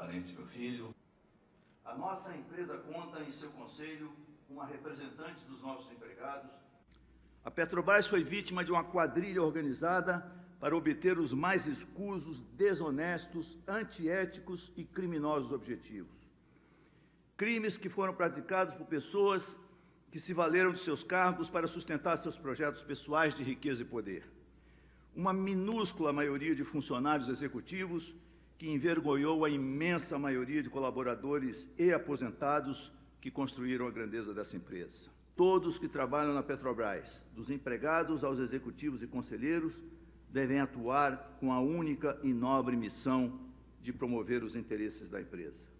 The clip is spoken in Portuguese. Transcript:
parente, meu filho. A nossa empresa conta em seu conselho uma representante dos nossos empregados. A Petrobras foi vítima de uma quadrilha organizada para obter os mais escusos, desonestos, antiéticos e criminosos objetivos. Crimes que foram praticados por pessoas que se valeram de seus cargos para sustentar seus projetos pessoais de riqueza e poder. Uma minúscula maioria de funcionários executivos que envergonhou a imensa maioria de colaboradores e aposentados que construíram a grandeza dessa empresa. Todos que trabalham na Petrobras, dos empregados aos executivos e conselheiros, devem atuar com a única e nobre missão de promover os interesses da empresa.